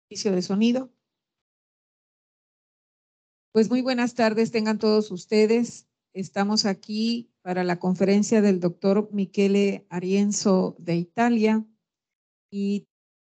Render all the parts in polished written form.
Inicio de sonido. Pues muy buenas tardes tengan todos ustedes. Estamos aquí para la conferencia del doctor Michele Arienzo de Italia y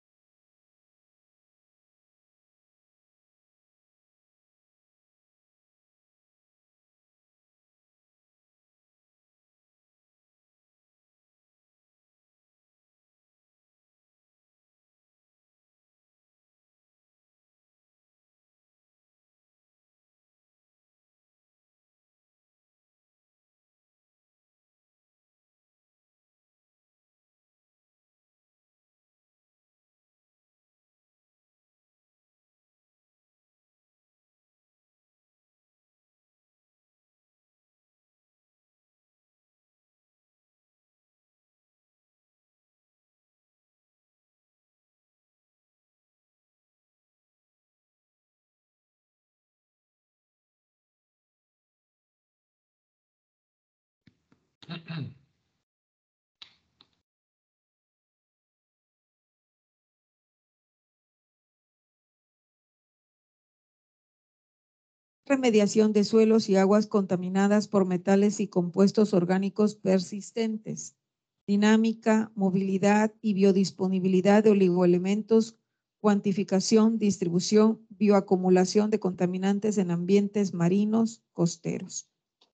remediación de suelos y aguas contaminadas por metales y compuestos orgánicos persistentes, dinámica, movilidad y biodisponibilidad de oligoelementos, cuantificación, distribución, bioacumulación de contaminantes en ambientes marinos, costeros.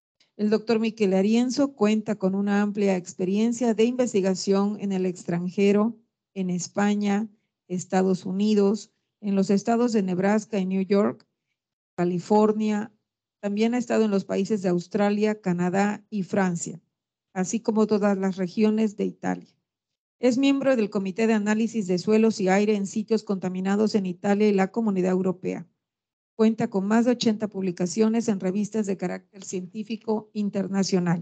El doctor Michele Arienzo cuenta con una amplia experiencia de investigación en el extranjero, en España, Estados Unidos, en los estados de Nebraska y New York, California. También ha estado en los países de Australia, Canadá y Francia, así como todas las regiones de Italia. Es miembro del Comité de Análisis de Suelos y Aire en Sitios Contaminados en Italia y la Comunidad Europea. Cuenta con más de 80 publicaciones en revistas de carácter científico internacional.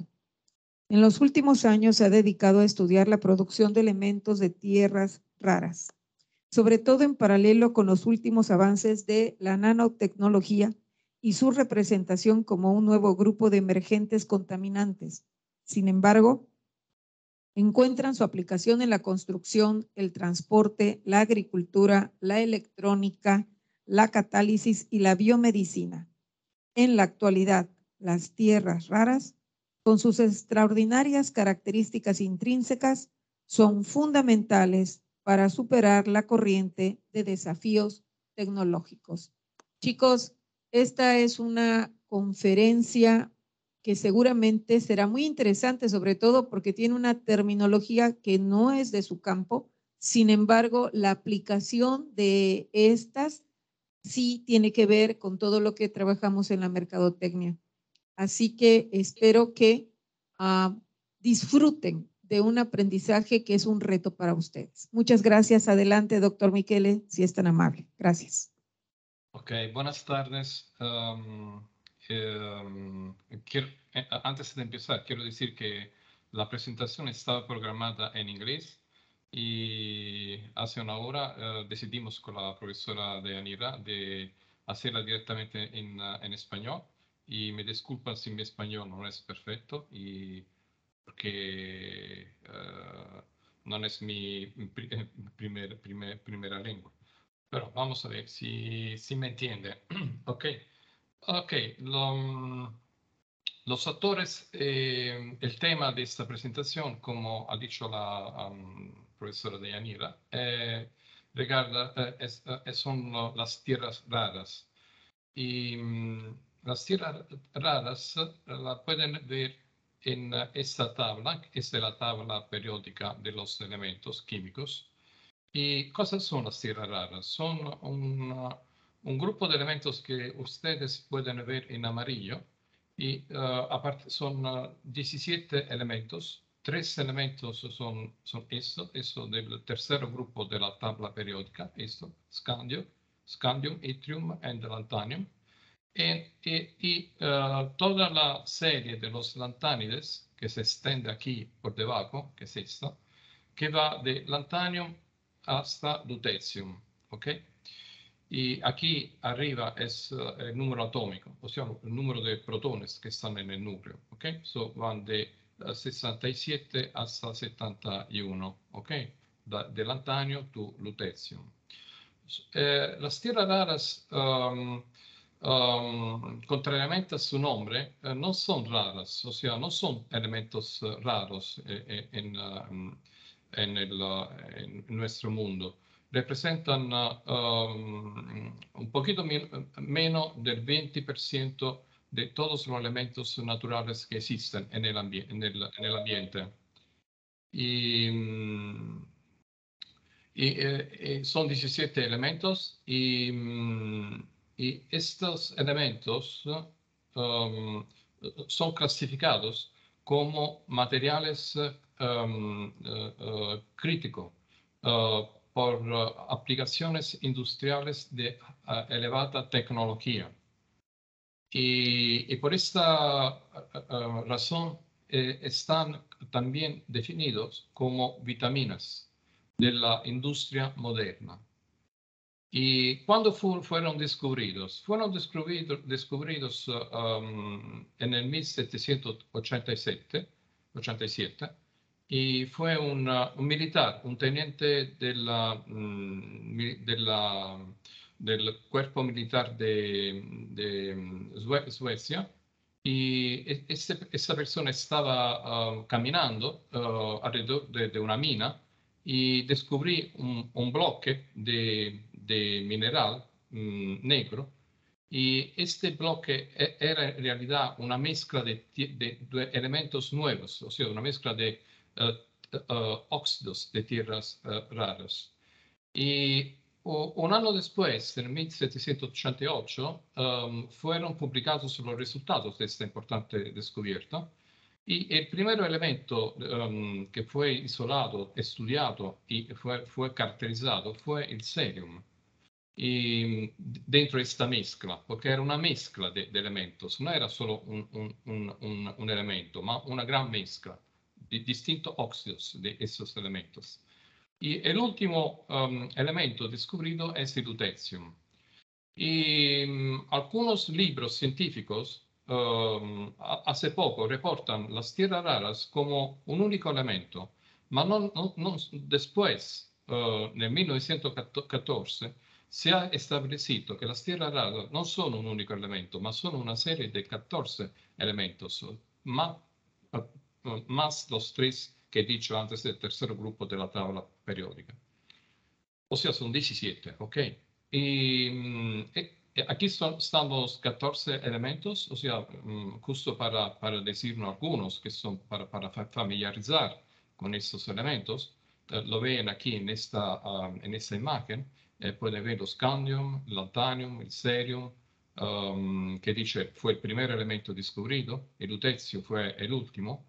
En los últimos años se ha dedicado a estudiar la producción de elementos de tierras raras, sobre todo en paralelo con los últimos avances de la nanotecnología y su representación como un nuevo grupo de emergentes contaminantes. Sin embargo, encuentran su aplicación en la construcción, el transporte, la agricultura, la electrónica, la catálisis y la biomedicina. En la actualidad, las tierras raras, con sus extraordinarias características intrínsecas, son fundamentales para superar la corriente de desafíos tecnológicos. Chicos, esta es una conferencia que seguramente será muy interesante, sobre todo porque tiene una terminología que no es de su campo. Sin embargo, la aplicación de estas sí tiene que ver con todo lo que trabajamos en la mercadotecnia. Así que espero que disfruten de un aprendizaje que es un reto para ustedes. Muchas gracias. Adelante, doctor Michele, si es tan amable. Gracias. Ok, buenas tardes. Antes de empezar, quiero decir que la presentación estaba programada en inglés y hace una hora decidimos con la profesora Deyanira de hacerla directamente en español, y me disculpan si mi español no es perfecto porque no es mi primera lengua. Pero vamos a ver si me entiende. Ok, los actores, el tema de esta presentación, como ha dicho la profesora Deyanira, son las tierras raras. Y las tierras raras la pueden ver en esta tabla, que es la tabla periódica de los elementos químicos. ¿Y cosas son las tierras raras? Son un grupo de elementos que ustedes pueden ver en amarillo, y aparte son 17 elementos. 3 elementos son esto del tercer grupo de la tabla periódica, esto, scandium, yttrium y lanthanum. Y toda la serie de los lantánides, que se extiende aquí por debajo, que es esto, que va de lanthanum hasta lutetium, ¿ok? Y aquí arriba es el número atómico, o sea, el número de protones que están en el núcleo, ¿ok? So, van de 67 hasta 71, ¿ok? De lantanio to lutetium. las tierras raras, contrariamente a su nombre, no son raras, o sea, no son elementos raros en nuestro mundo. Representan un poquito menos del 20% de todos los elementos naturales que existen en el ambiente. Son 17 elementos y estos elementos son clasificados como materiales críticos por aplicaciones industriales de elevada tecnología. Y por esta razón están también definidos como vitaminas de la industria moderna. ¿Y cuándo fueron descubridos? Fueron descubridos en el 1787, y fue un militar, un teniente del cuerpo militar de Suecia, y esta persona estaba caminando alrededor de una mina y descubrí un bloque de mineral negro, y este bloque era en realidad una mezcla de elementos nuevos, o sea, una mezcla de óxidos de tierras raras. Y un año después, en 1788, fueron publicados los resultados de esta importante descubierta. Y el primer elemento que fue isolado, estudiado y fue caracterizado fue el cerium. Y dentro de esta mezcla, porque era una mezcla de elementos, no era solo un elemento, ma una gran mezcla de distintos óxidos de esos elementos. Y el último elemento descubierto es el lutetium. Y algunos libros científicos hace poco reportan las tierras raras como un único elemento, ma después, en 1914, se ha establecido que las tierras raras no son un único elemento, ma son una serie de 14 elementos, más los 3 que he dicho antes del tercer grupo de la tabla periódica. O sea, son 17, ¿ok? Y aquí están los 14 elementos, o sea, justo para decirnos algunos que son para familiarizar con estos elementos. Lo ven aquí en esta imagen. Pueden ver los scandium, el lantanium, el cerium, que dice fue el primer elemento descubierto, el lutecio fue el último.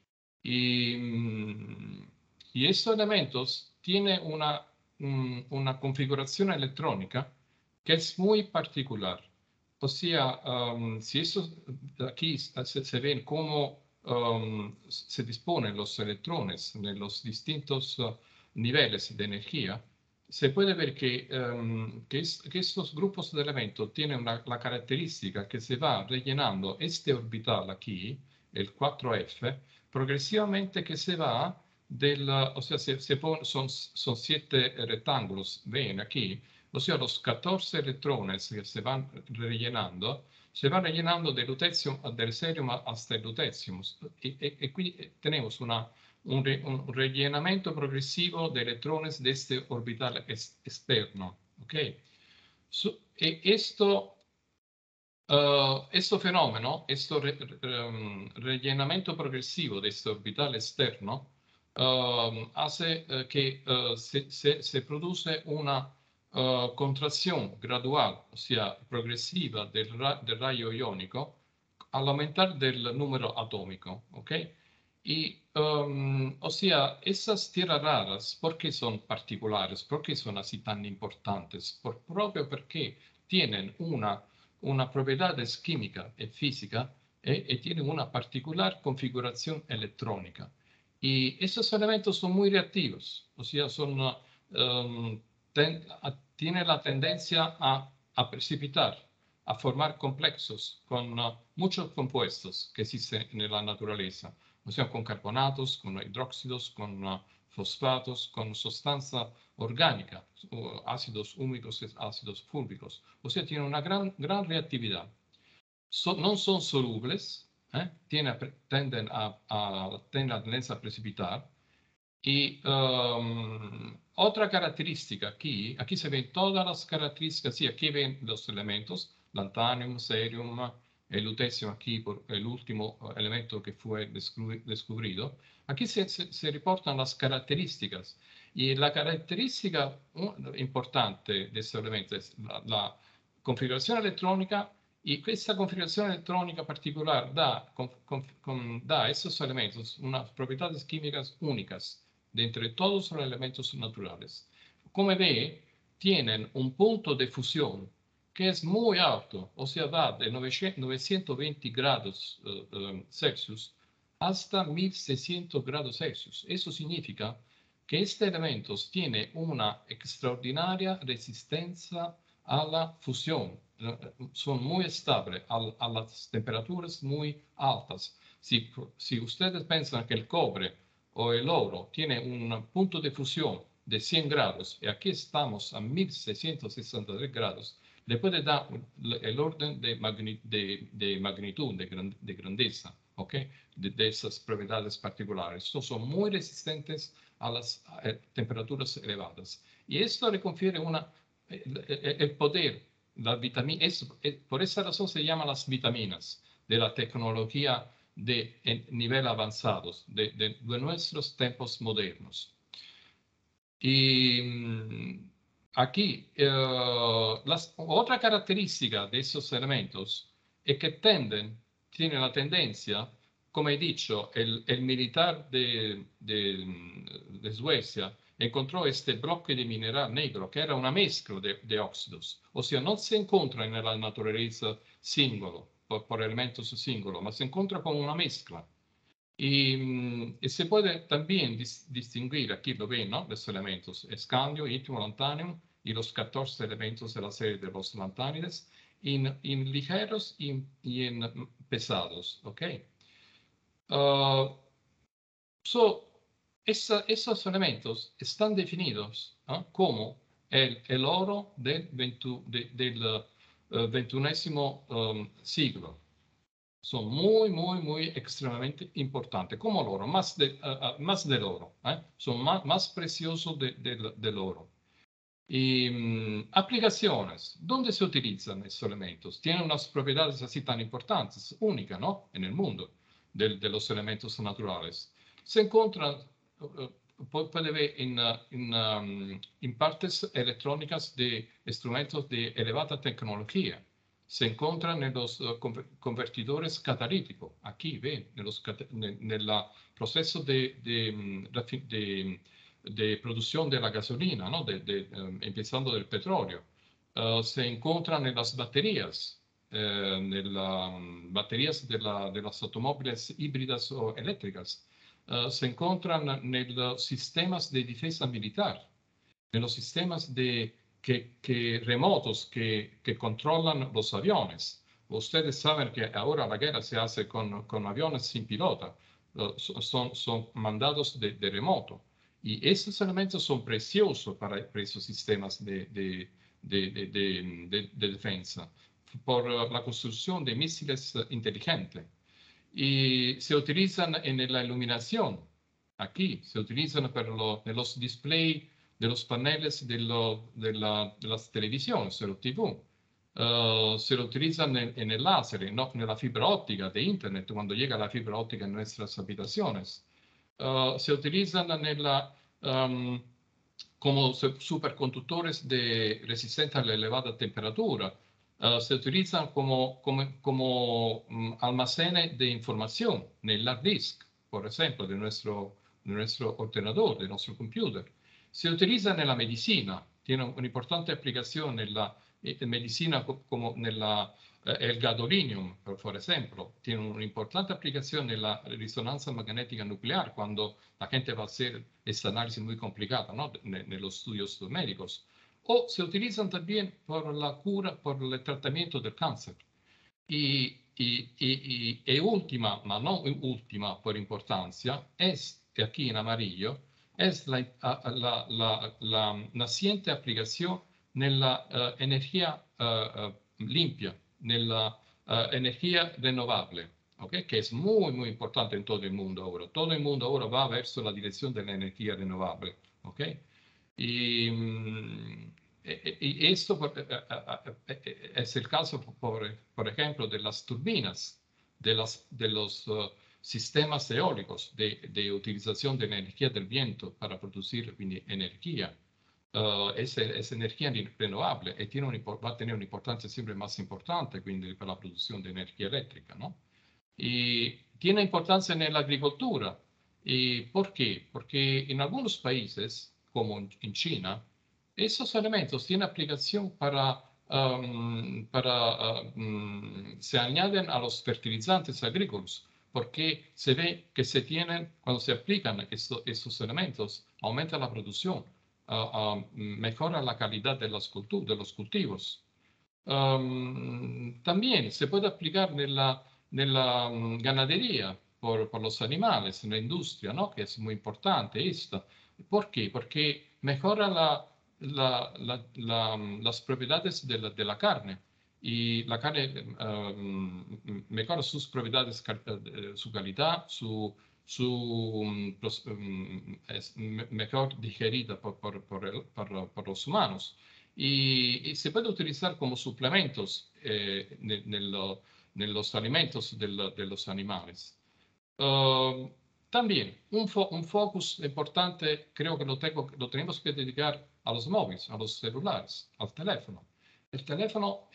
Y estos elementos tienen una configuración electrónica que es muy particular. O sea, si eso aquí se ven cómo se disponen los electrones en los distintos niveles de energía, se puede ver que estos grupos de elementos tienen la característica que se va rellenando este orbital aquí, el 4F, progresivamente, que se va o sea, son 7 rectángulos, ven aquí, o sea, los 14 electrones que se van rellenando del lutetium, del cerium hasta el lutetium. Y aquí tenemos un rellenamiento progresivo de electrones de este orbital externo. ¿Okay? Este fenómeno, rellenamiento progresivo de este orbital externo, hace que se produce una contracción gradual, o sea, progresiva del rayo iónico al aumentar del número atómico, ¿ok? Y, o sea, esas tierras raras, ¿por qué son particulares? ¿Por qué son así tan importantes? Proprio porque tienen una propiedades química y física y tienen una particular configuración electrónica. Y esos elementos son muy reactivos, o sea, tienen la tendencia a precipitar, a formar complejos con muchos compuestos que existen en la naturaleza, o sea, con carbonatos, con hidróxidos, con fosfatos, con sustancia orgánica, ácidos húmicos y ácidos fúlvicos. O sea, tienen una gran reactividad. No son solubles, tienden a tendencia a precipitar. Y otra característica aquí se ven todas las características, sí, aquí ven los elementos, lanthanum, cerium, el lutecio aquí por el último elemento que fue descubierto. Aquí se reportan las características. Y la característica importante de este elemento es la configuración electrónica, y questa configurazione elettronica particular da a estos elementos unas propiedades químicas únicas de entre todos los elementos naturales. Como ve, tienen un punto de fusión que es muy alto, o sea, va de 920 grados Celsius hasta 1600 grados Celsius. Eso significa que este elemento tiene una extraordinaria resistencia a la fusión. Son muy estables a las temperaturas muy altas. Si ustedes piensan que el cobre o el oro tiene un punto de fusión de 100 grados y aquí estamos a 1663 grados, le puede dar el orden de magnitud, de grandeza, ¿ok? De esas propiedades particulares. Son muy resistentes a las temperaturas elevadas. Y esto le confiere el poder, las vitaminas, por esa razón se llaman las vitaminas de la tecnología de nivel avanzados, de nuestros tiempos modernos. Y aquí, otra característica de esos elementos es que tienen la tendencia, como he dicho, el militar de Suecia encontró este bloque de mineral negro que era una mezcla de óxidos. O sea, no se encuentra en la naturaleza singolo, por elementos singolo, ma se encuentra con una mezcla. Y se puede también distinguir, aquí lo ven, ¿no? Los elementos, escandio, itrio, lanthanum y los 14 elementos de la serie de los lantánides, en ligeros y en pesados, ¿ok? Esos elementos están definidos como el oro del XXI siglo. Son muy extremadamente importantes, como el oro, más del oro, son más preciosos del oro. Y aplicaciones, ¿dónde se utilizan estos elementos? Tienen unas propiedades así tan importantes, únicas, ¿no? En el mundo de los elementos naturales. Se encuentran, puede ver en partes electrónicas de instrumentos de elevada tecnología. Se encuentran en los convertidores catalíticos. Aquí, ven, en el proceso de producción de la gasolina, ¿no? Empezando del petróleo. Se encuentran en las baterías, baterías de las automóviles híbridas o eléctricas. Se encuentran en los sistemas de defensa militar, en los sistemas remotos que controlan los aviones. Ustedes saben que ahora la guerra se hace con aviones sin pilota, son mandados de remoto. Y esos elementos son preciosos para esos sistemas de defensa, por la construcción de misiles inteligentes. Y se utilizan en la iluminación. Aquí se utilizan en los displays de los paneles de las televisiones, de los TV. Se lo utilizan en el láser, en la fibra óptica de Internet, cuando llega la fibra óptica en nuestras habitaciones. Se utilizan como superconductores resistentes a la elevada temperatura. Se utilizan como almacenes de información en el hard disk, por ejemplo, de nuestro ordenador, de nuestro computer. Se utilizan en la medicina, tienen una importante aplicación en la medicina como el gadolinium, por ejemplo, tiene una importante aplicación en la resonancia magnética nuclear cuando la gente va a hacer esta análisis muy complicada, ¿no? En los estudios médicos. O se utilizan también por la cura, por el tratamiento del cáncer. Y última, ma no última por importancia, es aquí en amarillo, es la naciente aplicación nella energía limpia, nella energía renovable, ¿okay? Que es muy, muy importante en todo el mundo ahora. Todo el mundo ahora va verso la dirección de la energía renovable, ¿okay? Y, y esto es el caso, por ejemplo, de las turbinas, de los sistemas eólicos, de utilización de la energía del viento para producir energía. Es energía renovable y va a tener una importancia siempre más importante quindi, para la producción de energía eléctrica, ¿no? Y tiene importancia en la agricultura. ¿Y por qué? Porque en algunos países, como en China, esos elementos tienen aplicación se añaden a los fertilizantes agrícolas, porque se ve que cuando se aplican estos elementos, aumenta la producción, mejora la calidad de los cultivos. También se puede aplicar nella ganadería por los animales, en la industria, ¿no? Que es muy importante esto. ¿Por qué? Porque mejora las propiedades de la carne y la carne mejora sus propiedades, su calidad, es mejor digerida por los humanos. Y se puede utilizar como suplementos en los alimentos de los animales. También un focus importante creo que lo tenemos que dedicar a los móviles, a los celulares, al teléfono. El teléfono,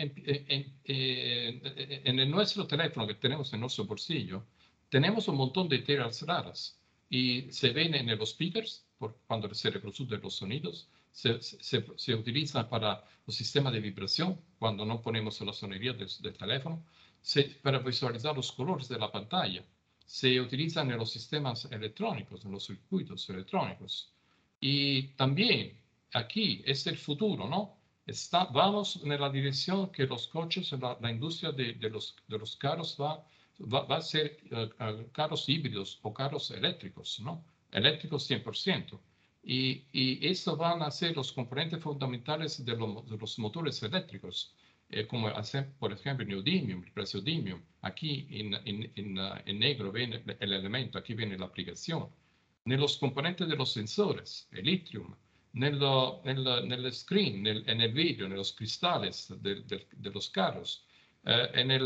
en nuestro teléfono que tenemos en nuestro bolsillo, tenemos un montón de tierras raras y se ven en los speakers cuando se reproducen los sonidos, se utiliza para los sistemas de vibración cuando no ponemos la sonoridad del teléfono, para visualizar los colores de la pantalla. Se utilizan en los sistemas electrónicos, en los circuitos electrónicos. Y también aquí es el futuro, ¿no? Vamos en la dirección que los coches, la industria de los carros va a ser carros híbridos o carros eléctricos, ¿no? Eléctricos 100%. Y esto van a ser los componentes fundamentales de los motores eléctricos. Como hacer, por ejemplo, neodymium, el praseodymium. Aquí en negro viene el elemento, aquí viene la aplicación. En los componentes de los sensores, el lithium, nel screen, en el vidrio, en los cristales de los carros, en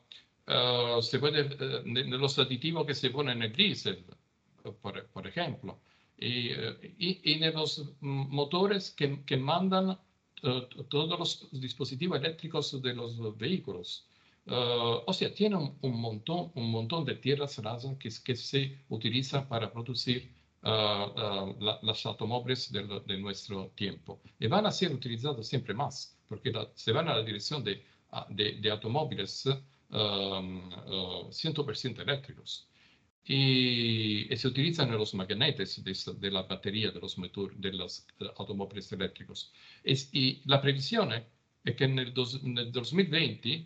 los aditivos que se ponen en el diésel, por ejemplo, y en los motores que mandan todos los dispositivos eléctricos de los vehículos. O sea, tiene un montón de tierras raras que se utilizan para producir las automóviles de nuestro tiempo. Y van a ser utilizados siempre más, porque se van a la dirección de automóviles 100% eléctricos. Y se utilizan los magnetes de la batería de los automóviles eléctricos. Y la previsión es que en el 2020,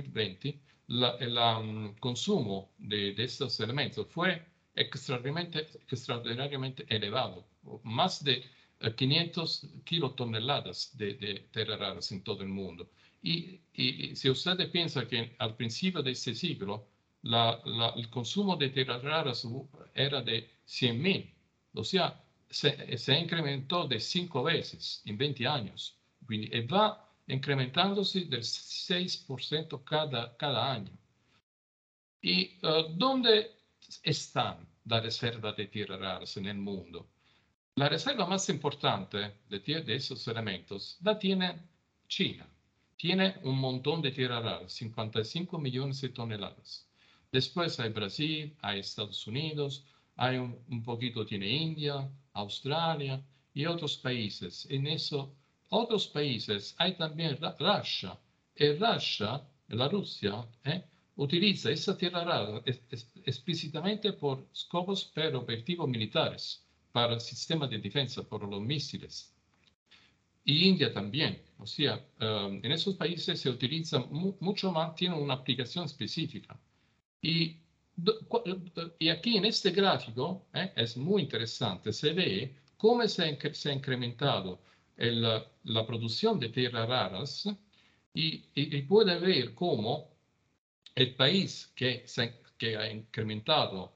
el consumo de estos elementos fue extraordinariamente elevado, más de 500 kilotoneladas de tierras raras en todo el mundo. Y si usted piensa que al principio de este siglo, el consumo de tierras raras era de 100.000, o sea, se incrementó de 5 veces en 20 años, quindi, y va incrementándose del 6% cada año. ¿Y dónde están las reservas de tierras raras en el mundo? La reserva más importante de esos elementos la tiene China. Tiene un montón de tierras raras, 55 millones de toneladas. Después hay Brasil, hay Estados Unidos, hay un poquito tiene India, Australia y otros países. En esos otros países hay también Rusia. Y la Rusia, utiliza esa tierra rara explícitamente por scopos per objetivos militares, para el sistema de defensa, por los misiles. Y India también. O sea, en esos países se utiliza mucho más, tiene una aplicación específica. Y Y aquí en este gráfico es muy interesante, se ve cómo se ha incrementado la producción de tierras raras y puede ver cómo el país que ha incrementado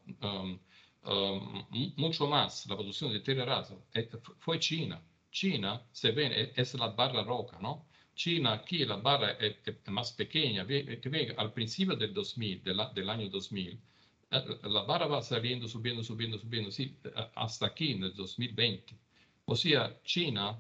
mucho más la producción de tierras raras fue China. China, se ve, es la barra roja, ¿no? China, aquí la barra es más pequeña, al principio del 2000, del año 2000, la barra va saliendo, subiendo, subiendo, subiendo, sí, hasta aquí en el 2020. O sea, China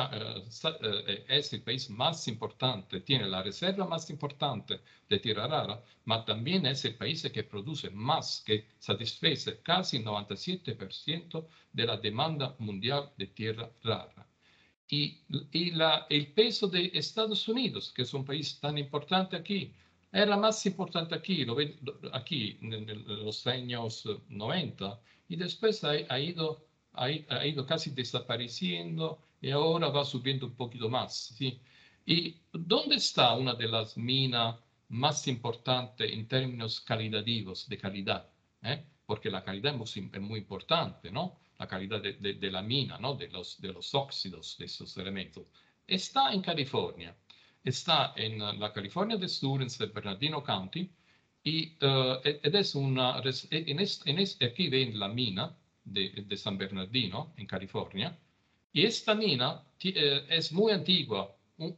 es el país más importante, tiene la reserva más importante de tierra rara, pero también es el país que produce más, que satisface casi el 97% de la demanda mundial de tierra rara. Y el peso de Estados Unidos, que es un país tan importante aquí, era más importante aquí, aquí en los años 90, y después ha ido casi desapareciendo y ahora va subiendo un poquito más. ¿Sí? ¿Y dónde está una de las minas más importantes en términos calitativos, de calidad? Porque la calidad es muy importante, ¿no? La calidad de la mina, ¿no? De los óxidos de estos elementos. Está en California. Está en la California del Sur, en San Bernardino County, ed es una, aquí ven la mina de San Bernardino, en California, y esta mina es muy antigua,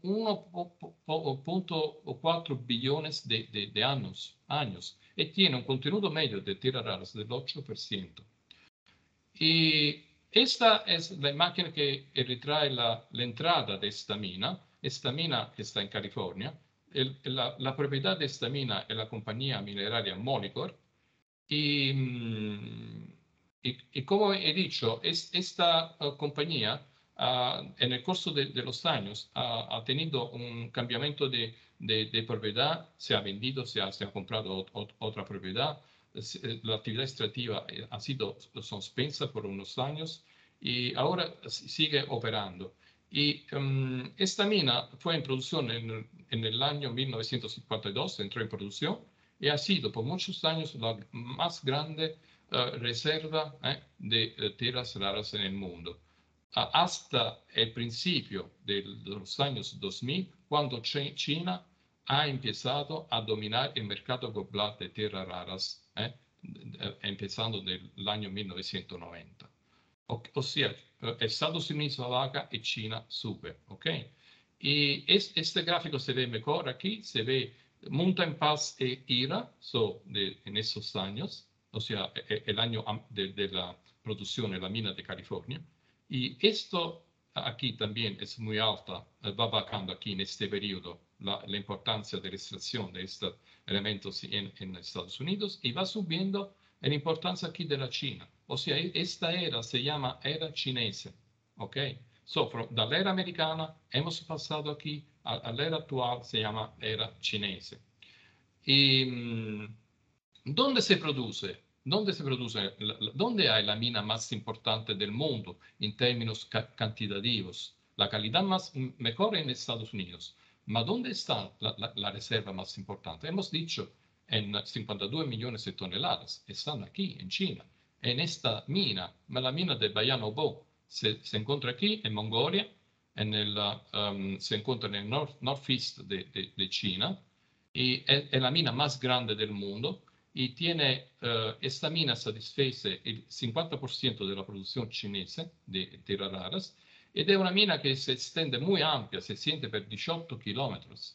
1.4 billones de años, y tiene un contenuto medio de tierras raras del 8%. Y esta es la imagen que retrae la entrada de esta mina que está en California. La propiedad de esta mina es la compañía mineraria Molycorp. Y como he dicho, esta compañía en el curso de los años ha tenido un cambiamiento de propiedad, se ha vendido, se ha comprado otra propiedad, la actividad extractiva ha sido suspensa por unos años y ahora sigue operando. Y esta mina fue en producción en el año 1952, entró en producción y ha sido por muchos años la más grande reserva de tierras raras en el mundo. Hasta el principio de los años 2000, cuando China ha empezado a dominar el mercado global de tierras raras, empezando del año 1990. O sea, Estados Unidos baja y China sube, ¿ok? Y este gráfico se ve mejor aquí, se ve Mountain Pass e IRA en esos años, o sea, el año de la producción en la mina de California. Y esto aquí también es muy alta, va bajando aquí en este periodo la importancia de la extracción de estos elementos en Estados Unidos y va subiendo la importancia aquí de la China. O sea, esta era se llama era chinese, ¿ok? Da la era americana hemos pasado aquí a la era actual, se llama era chinese. ¿Y dónde se produce? ¿Dónde se produce? ¿Dónde hay la mina más importante del mundo en términos cantitativos? La calidad mejor en Estados Unidos. ¿Ma dónde está la reserva más importante? Hemos dicho en 52 millones de toneladas. Están aquí, en China. En esta mina, la mina de Bayan-Obo, se encuentra aquí, en Mongolia, se encuentra en el northeast de China, y es la mina más grande del mundo y esta mina satisface el 50% de la producción chinesa de tierras raras ed è una mina que se extiende muy amplia, se extiende per 18 kilómetros.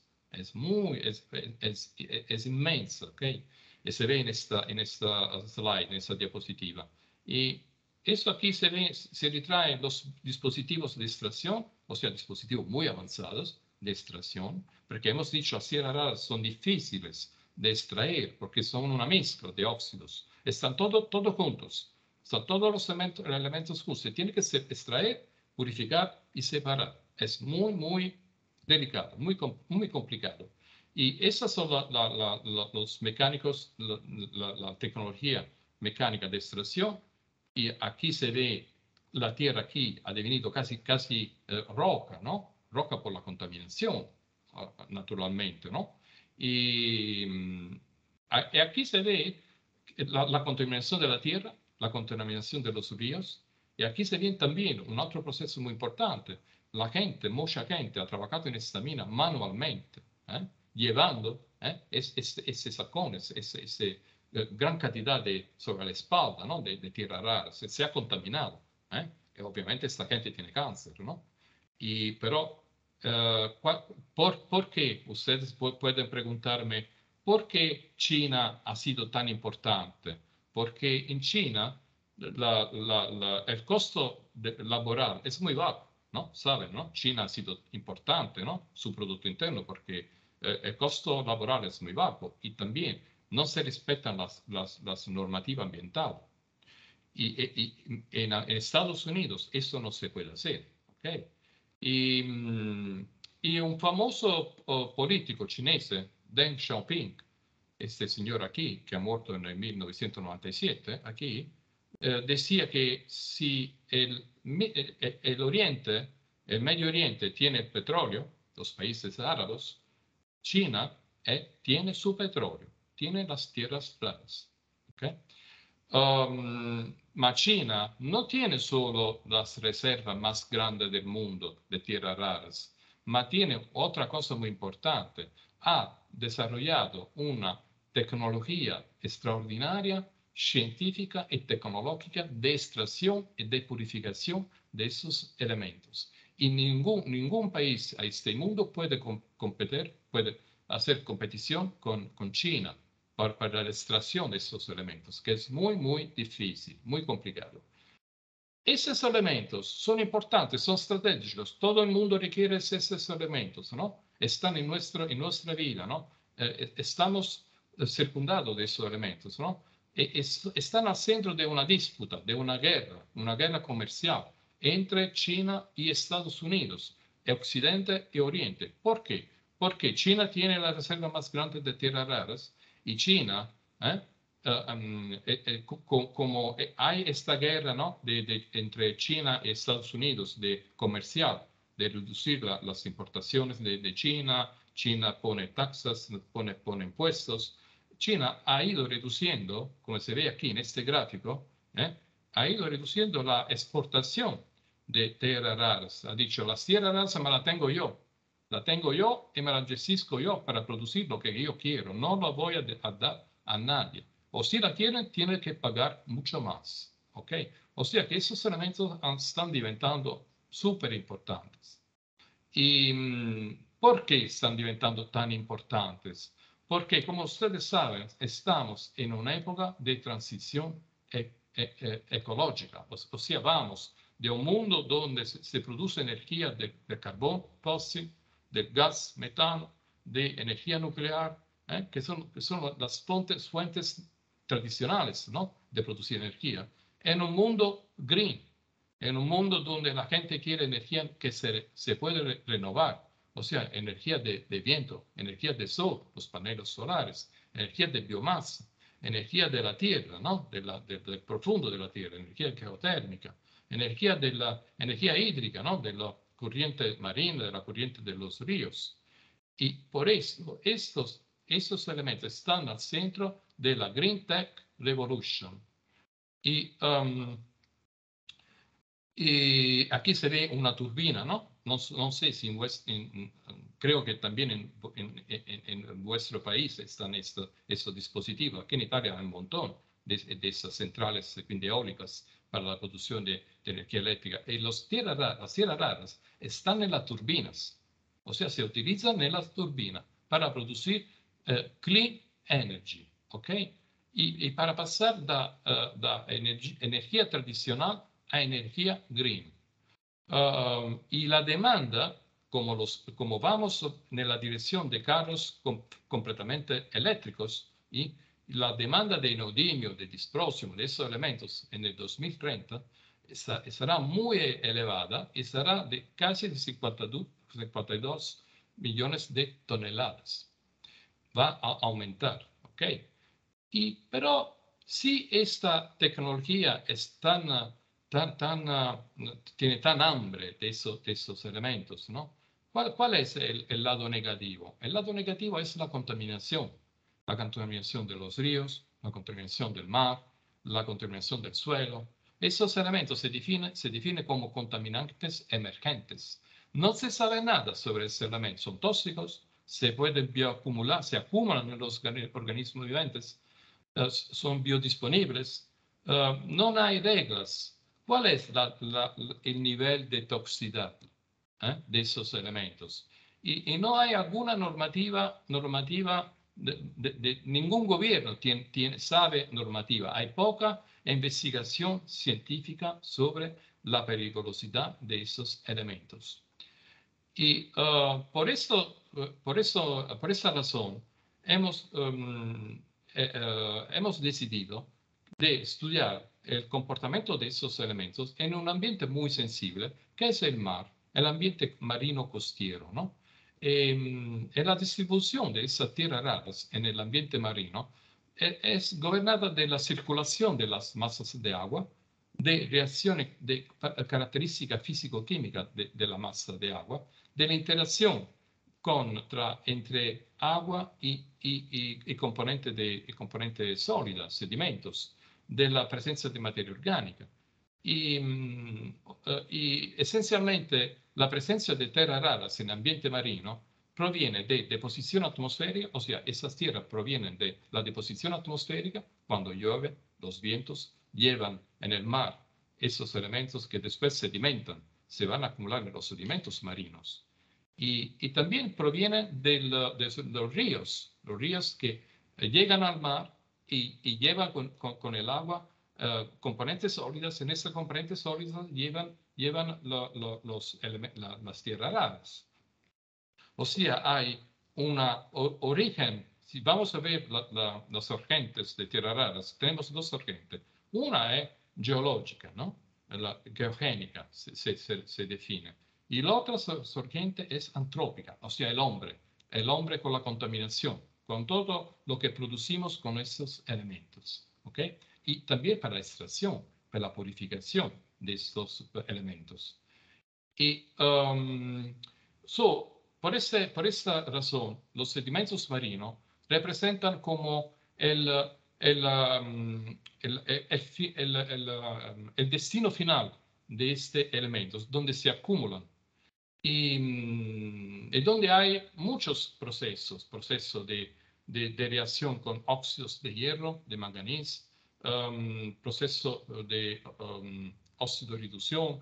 Es inmensa, ¿ok? Y se ve en esta slide, en esta diapositiva. Y esto aquí se retrae los dispositivos de extracción, o sea, dispositivos muy avanzados de extracción, porque hemos dicho las tierras raras son difíciles de extraer porque son una mezcla de óxidos. Están todos juntos. Están todos los elementos juntos. Se tiene que extraer, purificar y separar. Es muy, muy delicado, muy complicado. Y esas son los mecánicos, la tecnología mecánica de extracción. Y aquí se ve la tierra aquí ha devenido casi roca, ¿no? Roca por la contaminación, naturalmente, ¿no? Y aquí se ve la contaminación de la tierra, la contaminación de los ríos, y aquí se viene también un otro proceso muy importante. La gente, mucha gente ha trabajado en esta mina manualmente, llevando ese sacones, gran cantidad sobre la espalda, ¿no? de tierra rara, se ha contaminado. Y obviamente esta gente tiene cáncer, ¿no? Pero, ¿por qué? Ustedes pueden preguntarme, ¿por qué China ha sido tan importante? Porque en China el costo laboral es muy bajo, ¿no? Saben, ¿no? China ha sido importante, ¿no? Su Producto Interno, porque el costo laboral es muy bajo y también no se respetan las normativas ambientales. Y en Estados Unidos eso no se puede hacer, ¿ok? Y un famoso político chinese, Deng Xiaoping, este señor aquí, que ha muerto en el 1997, aquí, decía que si el Oriente, el Medio Oriente tiene petróleo, los países árabes, China tiene su petróleo, tiene las tierras planas. ¿Okay? Ma China no tiene solo las reservas más grandes del mundo de tierras raras, ma tiene otra cosa muy importante. Ha desarrollado una tecnología extraordinaria, científica y tecnológica de extracción y de purificación de esos elementos. Y ningún país a este mundo puede competir, puede hacer competición con China para la extracción de estos elementos, que es muy, muy difícil, muy complicado. Esos elementos son importantes, son estratégicos, todo el mundo requiere esos elementos, ¿no? Están en nuestra vida, ¿no? Estamos circundados de esos elementos, ¿no? Están al centro de una disputa, de una guerra comercial entre China y Estados Unidos, Occidente y Oriente. ¿Por qué? Porque China tiene la reserva más grande de tierras raras y China, como hay esta guerra, ¿no? entre China y Estados Unidos de comercial, de reducir las importaciones de China, China pone taxas, pone impuestos. China ha ido reduciendo, como se ve aquí en este gráfico, ha ido reduciendo la exportación de tierras raras. Ha dicho, las tierras raras me las tengo yo. La tengo yo y me la gestisco yo para producir lo que yo quiero. No lo voy a dar a nadie. O si la tienen, tienen que pagar mucho más. ¿Ok? O sea que esos elementos están diventando súper importantes. ¿Y por qué están diventando tan importantes? Porque, como ustedes saben, estamos en una época de transición ecológica. O sea, vamos de un mundo donde se produce energía de carbón fósil, de gas metano, de energía nuclear, que son las fuentes tradicionales, ¿no? de producir energía, en un mundo green, en un mundo donde la gente quiere energía que se puede renovar, o sea, energía de viento, energía de sol, los paneles solares, energía de biomasa, energía de la tierra, ¿no? del profundo de la tierra, energía geotérmica, energía hídrica, ¿no? De la corriente marina, de la corriente de los ríos. Y por eso estos elementos están al centro de la Green Tech Revolution. Y aquí se ve una turbina, ¿no? No sé si creo que también en vuestro país están estos dispositivos. Aquí en Italia hay un montón de esas centrales eólicas para la producción de energía eléctrica. Y las tierras raras están en las turbinas. O sea, se utilizan en las turbinas para producir clean energy, ¿ok? Y para pasar de energía tradicional a energía green. Y la demanda, como vamos en la dirección de carros completamente eléctricos, y la demanda de neodimio, de disprosio, de esos elementos en el 2030 será muy elevada y será de casi 52 millones de toneladas. Va a aumentar, ¿ok? Pero si esta tecnología es tiene tan hambre de esos elementos, ¿no? ¿Cuál es el lado negativo? El lado negativo es la contaminación de los ríos, la contaminación del mar, la contaminación del suelo. Esos elementos se definen como contaminantes emergentes. No se sabe nada sobre esos elementos. Son tóxicos, se pueden bioacumular, se acumulan en los organismos viventes, son biodisponibles. No hay reglas. ¿Cuál es el nivel de toxicidad de esos elementos? Y no hay alguna normativa ningún gobierno sabe normativa. Hay poca investigación científica sobre la peligrosidad de esos elementos. Y por esa razón hemos decidido de estudiar el comportamiento de esos elementos en un ambiente muy sensible, que es el mar, el ambiente marino costiero, ¿no? En la distribución de esas tierras raras en el ambiente marino es gobernada de la circulación de las masas de agua, de reacciones de características físico-químicas de la masa de agua, de la interacción entre agua y componentes sólidas, sedimentos, de la presencia de materia orgánica. Y esencialmente la presencia de tierras raras en ambiente marino proviene de deposición atmosférica, o sea, esas tierras provienen de la deposición atmosférica. Cuando llueve, los vientos llevan en el mar esos elementos que después sedimentan, se van a acumular en los sedimentos marinos. Y también provienen de los ríos que llegan al mar y llevan con el agua componentes sólidas. En esas componentes sólidas llevan las tierras raras. O sea, hay un origen. Si vamos a ver las sorgentes de tierras raras, tenemos dos sorgentes. Una es geológica, ¿no? La geogénica se define. Y la otra sorgente es antrópica, o sea, el hombre con la contaminación, con todo lo que producimos con esos elementos, ¿ok? Y también para la extracción, para la purificación de estos elementos. Y por esta razón, los sedimentos marinos representan como el destino final de estos elementos, donde se acumulan y donde hay muchos procesos de reacción con óxidos de hierro, de manganísio, proceso de óxido de reducción,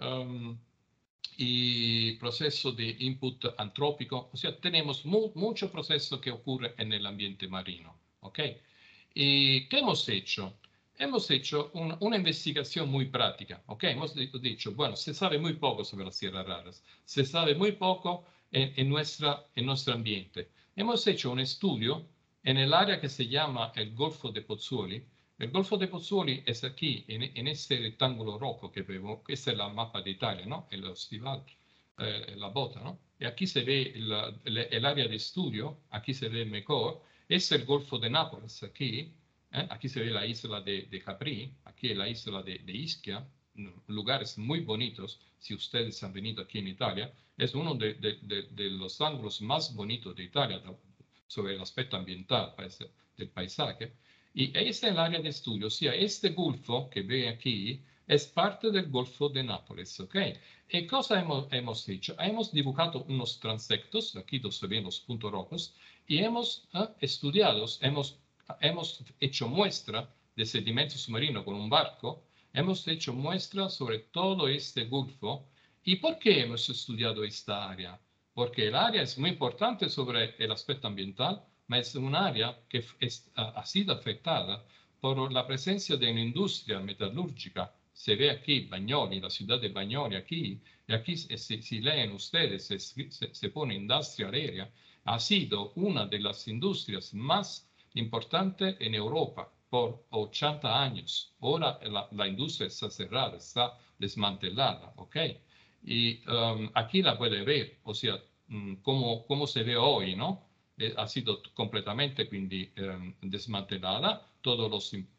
y proceso de input antrópico. O sea, tenemos mucho proceso que ocurre en el ambiente marino, ¿ok? ¿Y qué hemos hecho? Hemos hecho una investigación muy práctica, ¿ok? Hemos dicho, bueno, se sabe muy poco sobre las tierras raras, se sabe muy poco en nuestro ambiente. Hemos hecho un estudio en el área que se llama el Golfo de Pozzuoli. El Golfo de Pozzuoli es aquí, en este rectángulo rojo que vemos. Esta es la mapa de Italia, ¿no? El estival, la bota, ¿no? Y aquí se ve el área de estudio, aquí se ve mejor. Es el Golfo de Nápoles, aquí. Aquí se ve la isla de Capri, aquí la isla de Ischia, lugares muy bonitos. Si ustedes han venido aquí en Italia, es uno de los ángulos más bonitos de Italia sobre el aspecto ambiental del paisaje. Y este es el área de estudio, o sea, este golfo que ve aquí es parte del Golfo de Nápoles, ¿ok? ¿Y cosa hemos hecho? Hemos dibujado unos transectos, aquí donde se ven los puntos rojos, y hemos estudiado, hemos hecho muestra de sedimentos submarinos con un barco, hemos hecho muestra sobre todo este golfo. ¿Y por qué hemos estudiado esta área? Porque el área es muy importante sobre el aspecto ambiental, ma es un área que ha sido afectada por la presencia de una industria metalúrgica. Se ve aquí Bagnoli, la ciudad de Bagnoli, aquí, y aquí si leen ustedes, se pone industrial area, ha sido una de las industrias más importantes en Europa por 80 años. Ahora la industria está cerrada, está desmantelada, ¿ok? Y aquí la puede ver, o sea, cómo se ve hoy, ¿no? Ha sido completamente quindi desmantelada, todos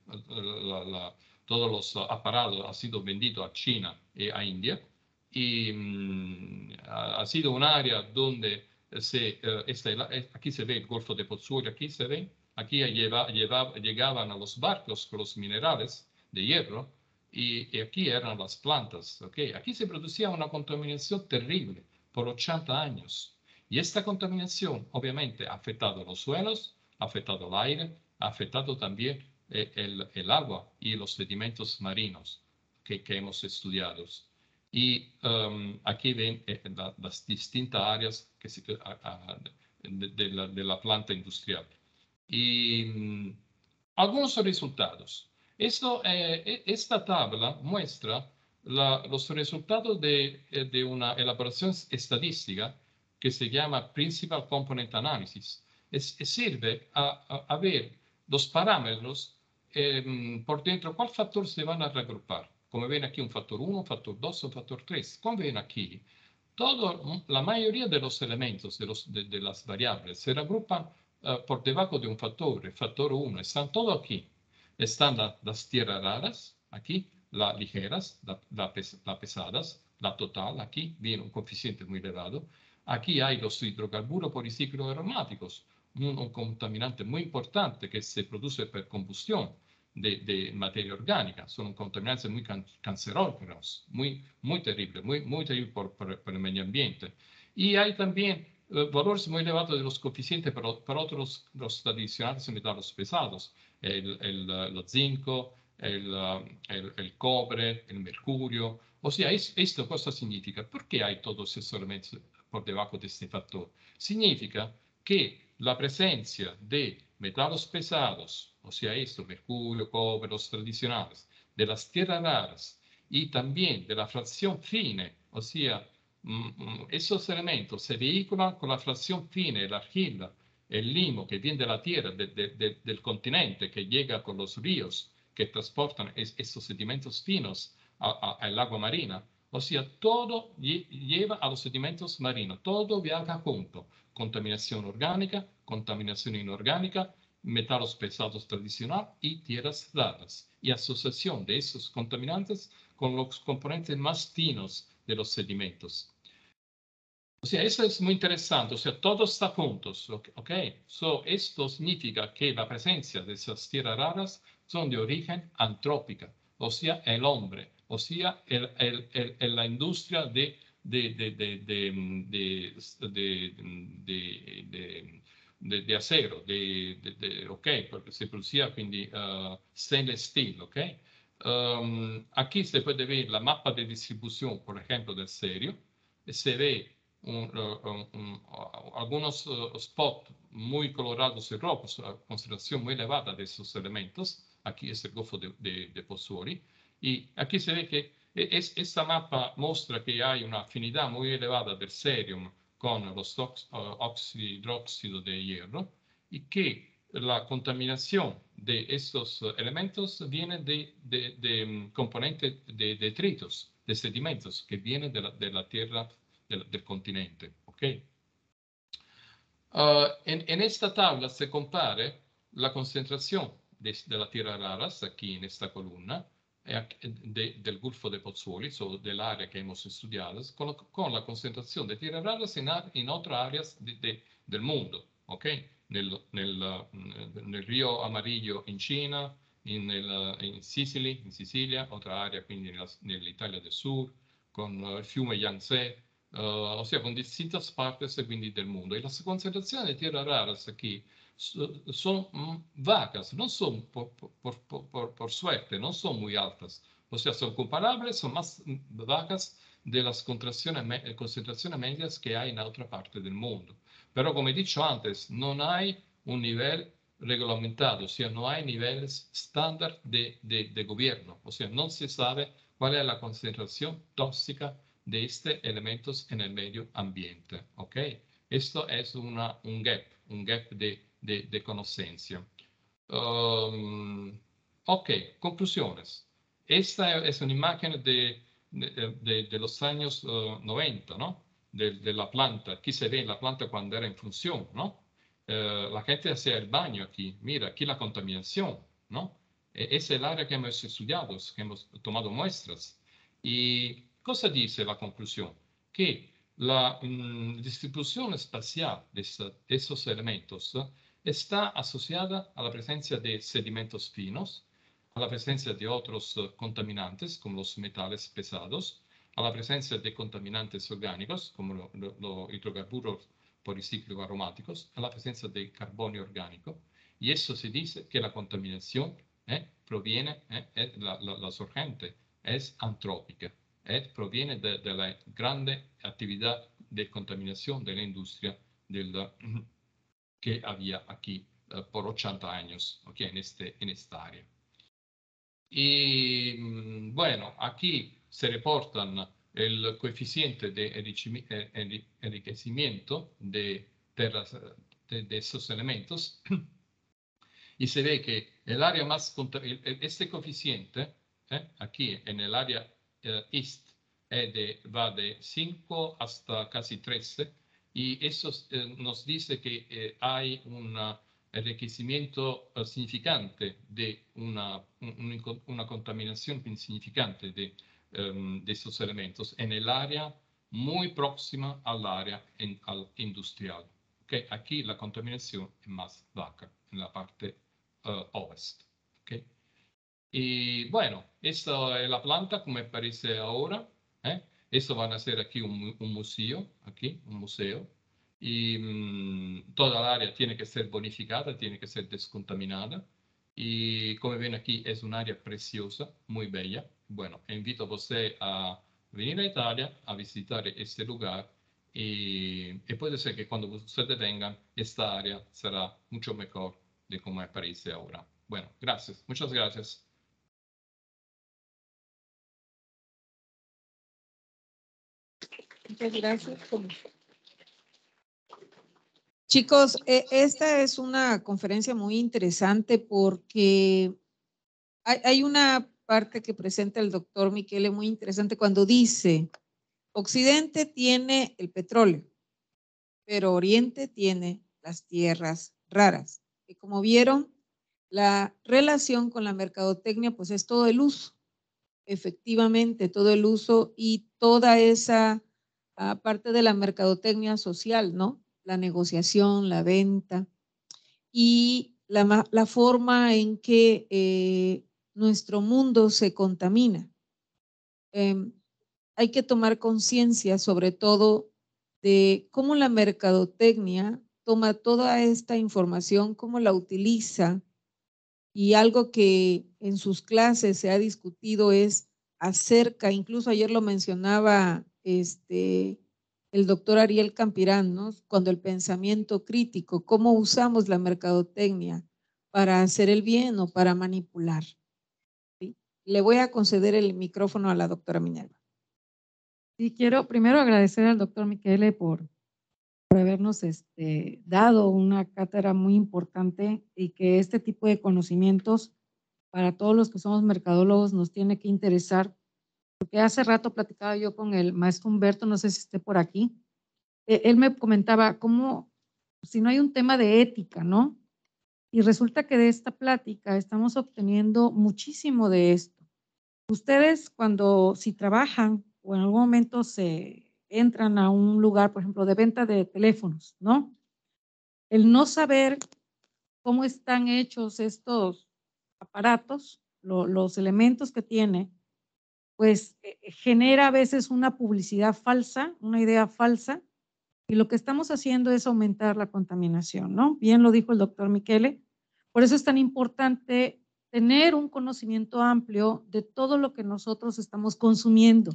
los aparatos han sido vendidos a China y a India, y ha sido un área donde aquí se ve el Golfo de Pozzuoli, aquí se ve, aquí llegaban a los barcos con los minerales de hierro y aquí eran las plantas. ¿Okay? Aquí se producía una contaminación terrible por 80 años. Y esta contaminación obviamente ha afectado los suelos, ha afectado el aire, ha afectado también el agua y los sedimentos marinos que hemos estudiado. Y aquí ven las distintas áreas de la planta industrial. Y algunos resultados. Esta tabla muestra los resultados de una elaboración estadística que se llama Principal Component Analysis. Sirve a ver los parámetros por dentro, ¿cuál factor se van a reagrupar? Como ven aquí, un factor 1, un factor 2, un factor 3. Como ven aquí, la mayoría de los elementos de las variables se reagrupan por debajo de un factor, el factor 1. Están todos aquí. Están las tierras raras, aquí, las ligeras, las pesadas, la total, aquí viene un coeficiente muy elevado. Aquí hay los hidrocarburos policíclicos aromáticos, un contaminante muy importante que se produce por combustión de materia orgánica. Son contaminantes muy cancerógenos, muy terribles, muy terribles por el medio ambiente. Y hay también valores muy elevados de los coeficientes para otros los tradicionales metales pesados, el zinco, el cobre, el mercurio. O sea, ¿esto cosa significa? ¿Por qué hay todos esos elementos por debajo de este factor? Significa que la presencia de metales pesados, o sea, esto, mercurio, cobre, los tradicionales, de las tierras raras y también de la fracción fina, o sea, esos elementos se vehiculan con la fracción fina, la argila, el limo que viene de la tierra, del continente, que llega con los ríos que transportan estos sedimentos finos al agua marina. O sea, todo lleva a los sedimentos marinos, todo viaja junto. Contaminación orgánica, contaminación inorgánica, metales pesados tradicionales y tierras raras. Y asociación de esos contaminantes con los componentes más finos de los sedimentos. O sea, eso es muy interesante. O sea, todo está juntos. ¿Ok? So, esto significa que la presencia de esas tierras raras son de origen antrópica. O sea, el hombre. O sea, la industria de acero, ok, porque se producía quindi stainless steel, ok? Aquí se puede ver la mapa de distribución, por ejemplo, del serio. Se ve algunos spots muy colorados y rojos, concentración muy elevada de esos elementos. Aquí es el Golfo de Pozzuoli. Y aquí se ve que esta mapa muestra que hay una afinidad muy elevada del cerium con los hidróxido de hierro y que la contaminación de estos elementos viene de componentes de detritos, de sedimentos que vienen de la tierra del continente. ¿Okay? En esta tabla se compara la concentración de las tierras raras aquí en esta columna del Golfo de Pozzuoli, del área que hemos estudiado, con la concentración de tierras raras en otras áreas del mundo. ¿Okay? Nel Río Amarillo in Cina, in Sicilia, otra área quindi nell'Italia del Sur, con il fiume Yangtze, o sea, con distintas partes quindi del mundo. Y las concentraciones de tierras raras aquí son vacas, no son por suerte, no son muy altas. O sea, son comparables, son más vacas de las concentraciones medias que hay en otra parte del mundo. Pero como he dicho antes, no hay un nivel reglamentado, o sea, no hay niveles estándar de gobierno, o sea, no se sabe cuál es la concentración tóxica de estos elementos en el medio ambiente. ¿Ok? Esto es un gap de conocencia. Ok, conclusiones. Esta es una imagen de los años 90, ¿no? De la planta. Aquí se ve la planta cuando era en función, ¿no? La gente hacía el baño aquí. Mira, aquí la contaminación, ¿no? Es el área que hemos estudiado, que hemos tomado muestras. ¿Y cosa dice la conclusión? Que la distribución espacial de esos elementos está asociada a la presencia de sedimentos finos, a la presencia de otros contaminantes, como los metales pesados, a la presencia de contaminantes orgánicos, como los hidrocarburos policíclicos aromáticos, a la presencia de carbonio orgánico. Y eso se dice que la contaminación proviene, la sorgente es antrópica, proviene de la grande actividad de contaminación de la industria que había aquí por 80 años, okay, en esta área. Y bueno, aquí se reportan el coeficiente de enriquecimiento de esos elementos y se ve que el área más este coeficiente aquí en el área east va de 5 hasta casi 13 y eso nos dice que hay un enriquecimiento significante de una contaminación significante de estos elementos en el área muy próxima al área industrial. Okay? Aquí la contaminación es más baja en la parte ovest. Okay? Y bueno, esta es la planta como parece ahora. Esto van a ser aquí un museo, y toda el área tiene que ser bonificada, tiene que ser descontaminada. Y como ven aquí es un área preciosa, muy bella. Bueno, invito a usted a venir a Italia a visitar este lugar y puede ser que cuando ustedes vengan, esta área será mucho mejor de como aparece ahora. Bueno, gracias, muchas gracias. Muchas gracias. Chicos, esta es una conferencia muy interesante porque hay una parte que presenta el doctor Michele muy interesante cuando dice, Occidente tiene el petróleo, pero Oriente tiene las tierras raras. Y como vieron, la relación con la mercadotecnia pues es todo el uso, efectivamente, todo el uso y toda esa parte de la mercadotecnia social, ¿no? La negociación, la venta y la forma en que nuestro mundo se contamina. Hay que tomar conciencia sobre todo de cómo la mercadotecnia toma toda esta información, cómo la utiliza, y algo que en sus clases se ha discutido es acerca, incluso ayer lo mencionaba el doctor Ariel Campirán, ¿no? Cuando el pensamiento crítico, cómo usamos la mercadotecnia para hacer el bien o para manipular. ¿Sí? Le voy a conceder el micrófono a la doctora Minerva. Sí, quiero primero agradecer al doctor Michele por habernos dado una cátedra muy importante y que este tipo de conocimientos para todos los que somos mercadólogos nos tiene que interesar, porque hace rato platicaba yo con el maestro Humberto, no sé si esté por aquí, él me comentaba cómo, si no hay un tema de ética, ¿no? Y resulta que de esta plática estamos obteniendo muchísimo de esto. Ustedes si trabajan o en algún momento se entran a un lugar, por ejemplo, de venta de teléfonos, ¿no? El no saber cómo están hechos estos aparatos, los elementos que tiene, pues genera a veces una publicidad falsa, una idea falsa, y lo que estamos haciendo es aumentar la contaminación, ¿no? Bien lo dijo el doctor Michele, por eso es tan importante tener un conocimiento amplio de todo lo que nosotros estamos consumiendo.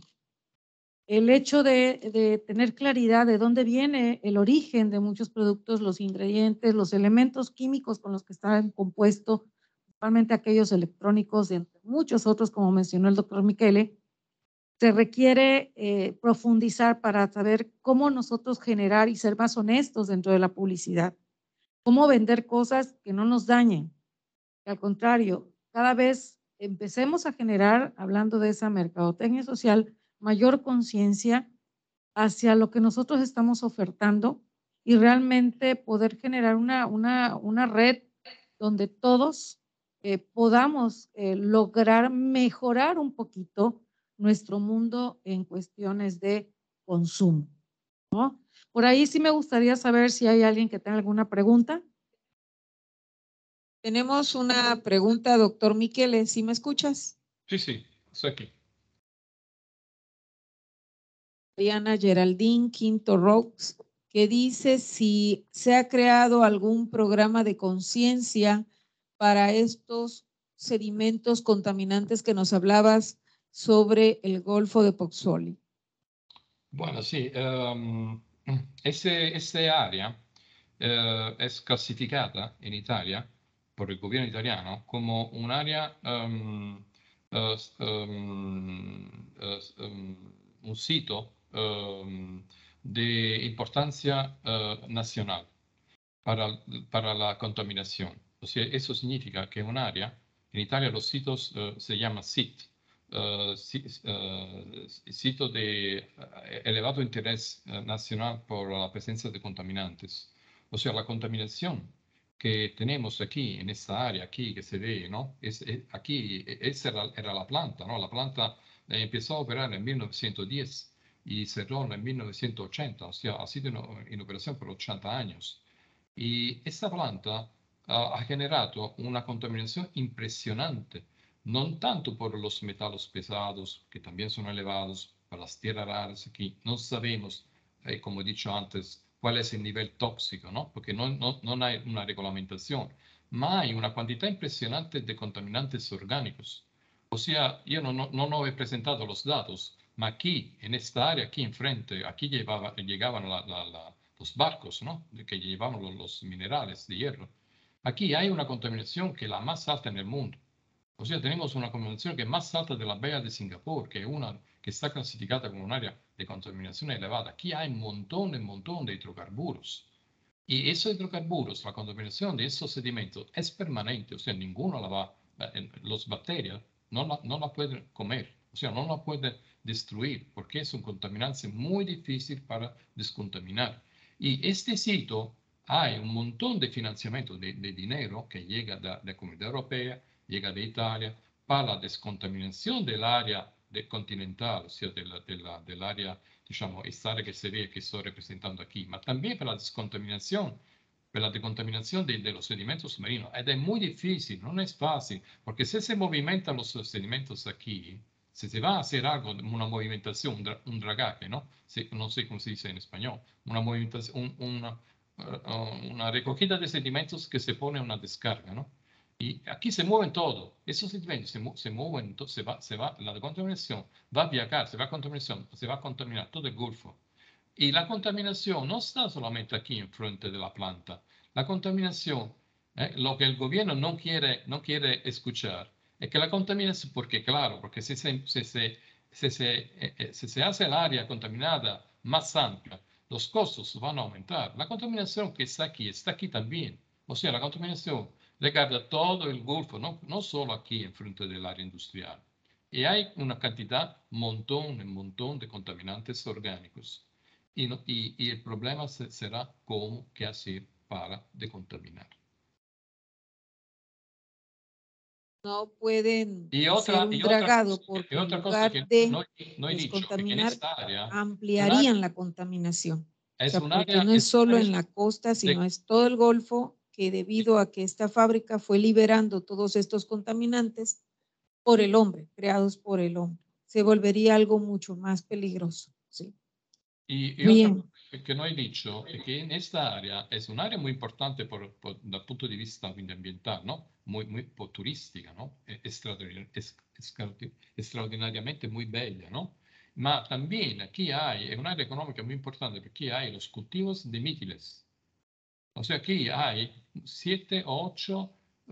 El hecho de tener claridad de dónde viene el origen de muchos productos, los ingredientes, los elementos químicos con los que están compuestos, principalmente aquellos electrónicos, entre muchos otros, como mencionó el doctor Michele, se requiere profundizar para saber cómo nosotros generar y ser más honestos dentro de la publicidad. Cómo vender cosas que no nos dañen. Al contrario, cada vez empecemos a generar, hablando de esa mercadotecnia social, mayor conciencia hacia lo que nosotros estamos ofertando y realmente poder generar una red donde todos podamos lograr mejorar un poquito nuestro mundo en cuestiones de consumo, ¿no? Por ahí sí me gustaría saber si hay alguien que tenga alguna pregunta. Tenemos una pregunta, doctor Michele, ¿sí me escuchas? Sí, estoy aquí. Diana Geraldine Quinto Rox, que dice si se ha creado algún programa de conciencia para estos sedimentos contaminantes que nos hablabas sobre el Golfo de Pozzuoli. Bueno, sí, esta área es clasificada en Italia por el gobierno italiano como un área, un sitio de importancia nacional para la contaminación. O sea, eso significa que un área, en Italia los sitios se llaman SIT, sitio de elevado interés nacional por la presencia de contaminantes. O sea, la contaminación que tenemos aquí, en esta área, aquí que se ve, ¿no? Aquí, esa era la planta, ¿no? La planta empezó a operar en 1910 y cerró en 1980, o sea, ha sido en operación por 80 años. Y esta planta ha generado una contaminación impresionante, no tanto por los metales pesados, que también son elevados, por las tierras raras aquí. No sabemos, como he dicho antes, cuál es el nivel tóxico, ¿no? Porque no hay una regulamentación, ma hay una cantidad impresionante de contaminantes orgánicos. O sea, yo no he presentado los datos, ma aquí, en esta área, aquí enfrente, aquí llegaban los barcos, ¿no? Que llevaban los minerales de hierro. Aquí hay una contaminación que es la más alta en el mundo. O sea, tenemos una contaminación que es más alta de la bahía de Singapur, que es una que está clasificada como un área de contaminación elevada. Aquí hay un montón de hidrocarburos. Y esos hidrocarburos, la contaminación de esos sedimentos es permanente, o sea, ninguno la va, los bacterias no la pueden comer, o sea, no la pueden destruir, porque es un contaminante muy difícil para descontaminar. Y este sitio hay un montón de financiamiento de dinero que llega de la Comunidad Europea, llega de Italia, para la descontaminación del área continental, o sea, del área, diciamo, esta área que se ve que estoy representando aquí, ma también para la descontaminación, per la decontaminación de los sedimentos marinos. Ed è muy difícil, no es fácil, porque si se movimentan los sedimentos aquí, si se va a hacer algo, una movimentación, un dragaje, ¿no? No sé cómo se dice en español, una movimentación, una recogida de sedimentos que se pone una descarga, ¿no? Y aquí se mueven todo. Esos sedimentos se mueven, la contaminación va a viajar, se va a contaminar todo el Golfo. Y la contaminación no está solamente aquí en frente de la planta. La contaminación, lo que el gobierno no quiere escuchar, es que la contaminación, porque claro, porque si se hace el área contaminada más amplia, los costos van a aumentar. La contaminación que está aquí también. O sea, la contaminación regarda todo el Golfo, no solo aquí en frente del área industrial. Y hay una cantidad, un montón de contaminantes orgánicos. Y el problema será cómo, qué hacer para decontaminar. No pueden Y hacer otra, un y otra dragado cosa, porque y en otra cosa lugar que de no he dicho, es que en descontaminar, esta área ampliarían la contaminación. O es sea, un porque área, no es es un solo área en la costa, sino de, es todo el Golfo que debido a que esta fábrica fue liberando todos estos contaminantes por el hombre, creados por el hombre. Se volvería algo mucho más peligroso. ¿Sí? y otra Bien. cosa que no he dicho es que en esta área es un área muy importante dal punto di vista ambiental, ¿no? Muy turística, ¿no? Extraordinariamente muy bella, ¿no? Ma también aquí es un área económica muy importante porque hay los cultivos de mítines. O sea, aquí hay 7 o 8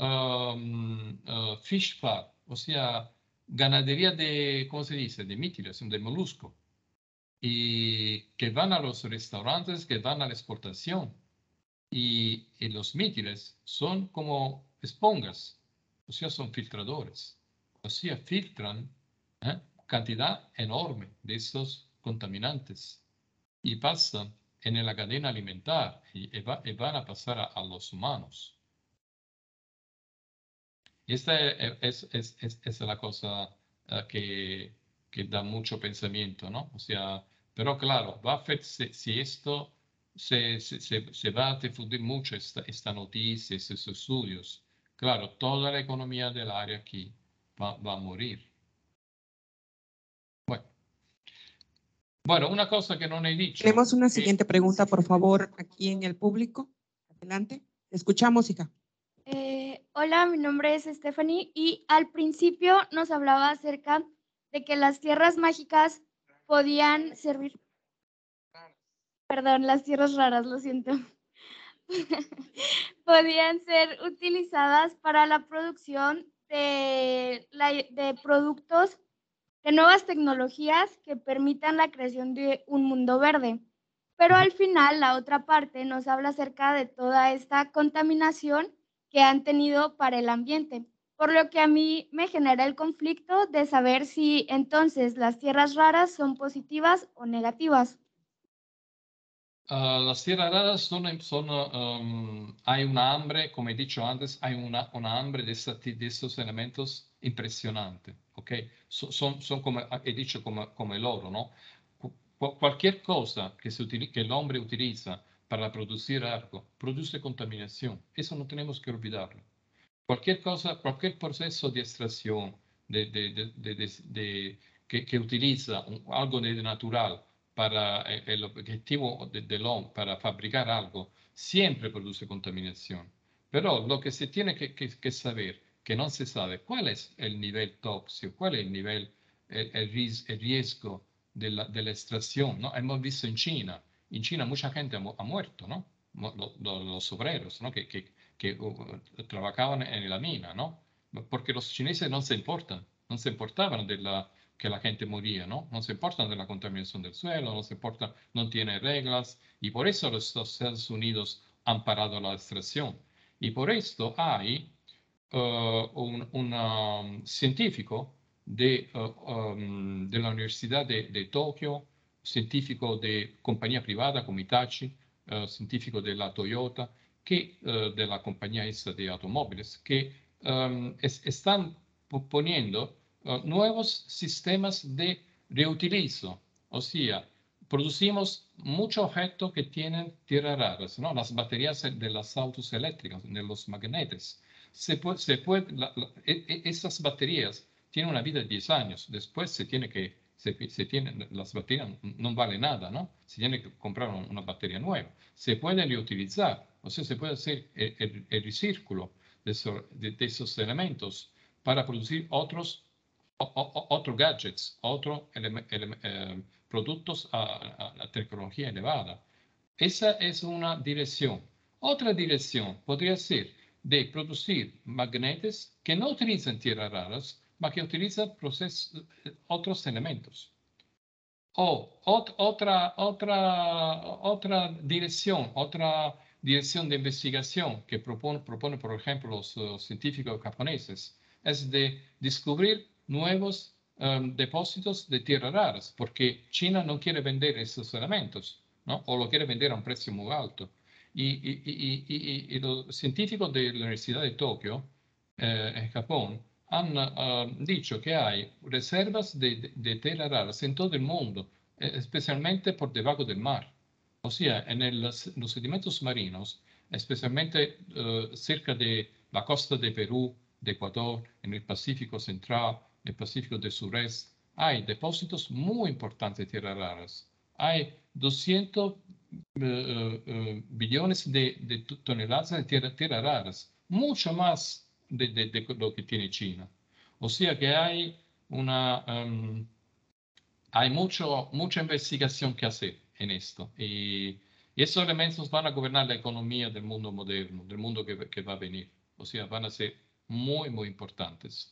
fish farm, o sea, ganadería de, ¿cómo se dice? De mítines, de molusco y que van a los restaurantes, que van a la exportación. Y los mítines son como esponjas, o sea, son filtradores. O sea, filtran cantidad enorme de estos contaminantes y pasan en la cadena alimentar y van a pasar a los humanos. Y esta es la cosa que da mucho pensamiento, ¿no? O sea, pero claro, si esto se va a difundir mucho esta noticia, estos estudios, claro, toda la economía del área aquí va a morir. Bueno, una cosa que no he dicho. Tenemos una siguiente pregunta, por favor, aquí en el público. Adelante. Te escuchamos, hija. Hola, mi nombre es Stephanie y al principio nos hablaba acerca de que las tierras mágicas podían servir. Perdón, las tierras raras, lo siento. Podían ser utilizadas para la producción de productos, de nuevas tecnologías que permitan la creación de un mundo verde. Pero al final, la otra parte nos habla acerca de toda esta contaminación que han tenido para el ambiente, por lo que a mí me genera el conflicto de saber si entonces las tierras raras son positivas o negativas. Las tierras raras hay una hambre, como he dicho antes, hay una hambre de estos elementos impresionante, ¿ok? Son como he dicho, como el oro, ¿no? Cualquier cosa que el hombre utiliza para producir algo, produce contaminación. Eso no tenemos que olvidarlo. Cualquier cosa, cualquier proceso de extracción que utiliza algo de natural para el objetivo del hombre, para fabricar algo, siempre produce contaminación. Pero lo que se tiene que saber, que no se sabe, cuál es el nivel tóxico, cuál es el nivel, el riesgo de la extracción, ¿no? Hemos visto en China mucha gente ha muerto, ¿no? Los obreros, ¿no? que trabajaban en la mina, ¿no? Porque los chineses no se importaban que la gente moría, ¿no? No se importan de la contaminación del suelo, no se importan, no tienen reglas, y por eso los Estados Unidos han parado la extracción. Y por esto hay un científico de la Universidad de Tokio, científico de compañía privada como Hitachi, científico de la Toyota, de la compañía esta de automóviles, que están poniendo nuevos sistemas de reutilizo. O sea, producimos muchos objetos que tienen tierras raras, ¿no? Las baterías de los autos eléctricos, de los magnetes. Esas baterías tienen una vida de 10 años. Después las baterías no valen nada, ¿no? Se tiene que comprar una batería nueva. Se puede reutilizar, o sea, se puede hacer el recírculo de esos elementos para producir otros gadgets, otros productos a tecnología elevada. Esa es una dirección. Otra dirección podría ser de producir magnetes que no utilizan tierras raras, pero que utilizan otros elementos. O otra dirección de investigación que propone por ejemplo, los científicos japoneses, es de descubrir nuevos depósitos de tierras raras, porque China no quiere vender esos elementos, ¿no? O lo quiere vender a un precio muy alto. Y los científicos de la Universidad de Tokio, en Japón, han dicho que hay reservas de tierras raras en todo el mundo, especialmente por debajo del mar. O sea, en los sedimentos marinos, especialmente cerca de la costa de Perú, de Ecuador, en el Pacífico Central, en el Pacífico del Sureste, hay depósitos muy importantes de tierras raras. Hay 200 billones de toneladas de tierras raras, mucho más de lo que tiene China. O sea que hay mucha investigación que hacer en esto. Y esos elementos van a gobernar la economía del mundo moderno, del mundo que va a venir. O sea, van a ser muy, muy importantes.